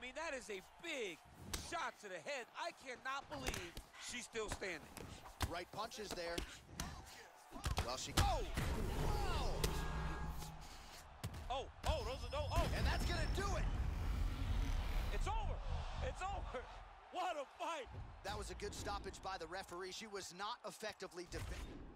mean, that is a big shot to the head. I cannot believe she's still standing. Right punches there. Well, she... Oh! Whoa! Oh, those are... Oh! And that's gonna do it! It's over! It's over! What a fight! That was a good stoppage by the referee. She was not effectively defending.